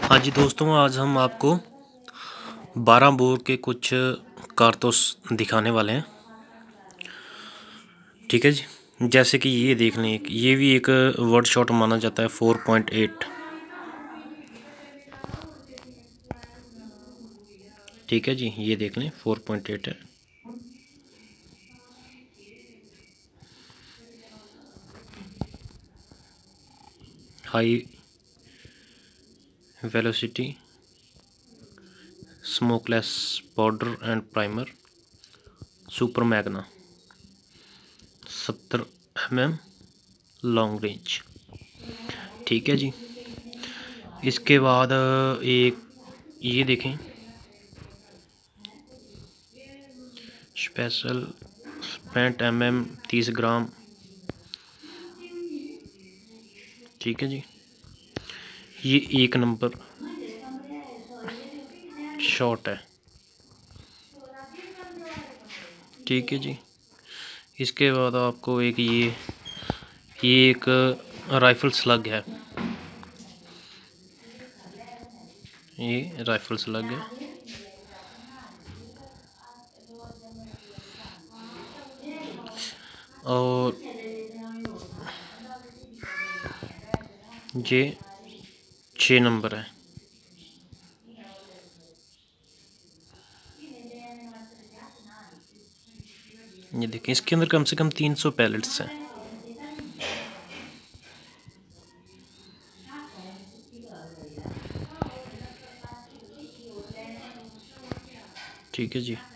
हाँ जी दोस्तों, आज हम आपको 12 बोर के कुछ कारतूस दिखाने वाले हैं। ठीक है जी, जैसे कि ये देख लें, ये भी एक वर्ड शॉट माना जाता है 4.8। ठीक है जी, ये देख लें 4.8 है। High velocity smokeless powder and primer super magna 70 mm long range. ठीक है जी, इसके बाद एक ये देखें, स्पेशल 65 mm 30 ग्राम। ठीक है जी, ये 1 नंबर शॉट है। ठीक है जी, इसके बाद आपको ये एक राइफल स्लग है। ये राइफल स्लग है। और ये 6 नंबर है। ये देखें, इसके अंदर कम से कम 300 पैलेट्स हैं। ठीक है जी।